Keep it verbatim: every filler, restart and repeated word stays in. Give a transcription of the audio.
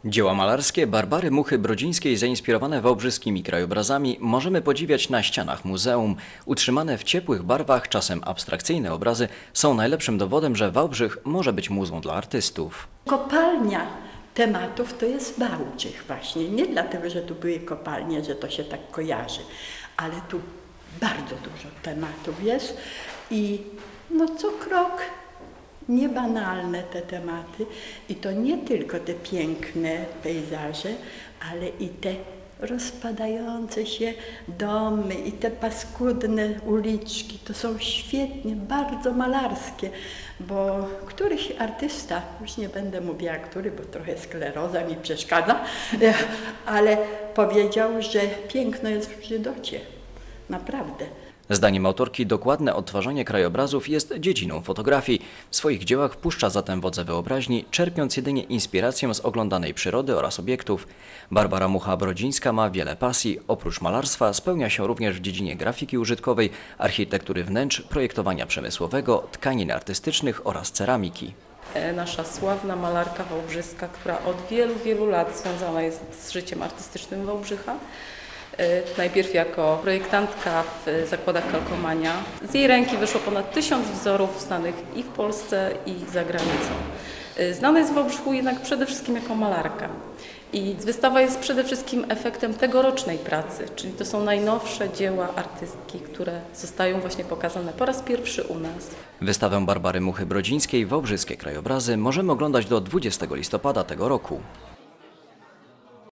Dzieła malarskie Barbary Muchy-Brodzińskiej zainspirowane wałbrzyskimi krajobrazami możemy podziwiać na ścianach muzeum. Utrzymane w ciepłych barwach, czasem abstrakcyjne obrazy są najlepszym dowodem, że Wałbrzych może być muzą dla artystów. Kopalnia tematów to jest Wałbrzych właśnie. Nie dlatego, że tu były kopalnie, że to się tak kojarzy, ale tu bardzo dużo tematów jest i no co krok niebanalne te tematy i to nie tylko te piękne pejzaże, ale i te rozpadające się domy i te paskudne uliczki. To są świetnie, bardzo malarskie, bo któryś artysta, już nie będę mówiła który, bo trochę skleroza mi przeszkadza, ale powiedział, że piękno jest w brzydocie. Naprawdę. Zdaniem autorki dokładne odtwarzanie krajobrazów jest dziedziną fotografii. W swoich dziełach puszcza zatem wodze wyobraźni, czerpiąc jedynie inspirację z oglądanej przyrody oraz obiektów. Barbara Mucha-Brodzińska ma wiele pasji. Oprócz malarstwa spełnia się również w dziedzinie grafiki użytkowej, architektury wnętrz, projektowania przemysłowego, tkanin artystycznych oraz ceramiki. Nasza sławna malarka wałbrzyska, która od wielu, wielu lat związana jest z życiem artystycznym Wałbrzycha. Najpierw jako projektantka w zakładach Kalkomania. Z jej ręki wyszło ponad tysiąc wzorów znanych i w Polsce, i za granicą. Znana jest w Wałbrzychu jednak przede wszystkim jako malarka. I wystawa jest przede wszystkim efektem tegorocznej pracy, czyli to są najnowsze dzieła artystki, które zostają właśnie pokazane po raz pierwszy u nas. Wystawę Barbary Muchy-Brodzińskiej Wałbrzyskie krajobrazy możemy oglądać do dwudziestego listopada tego roku.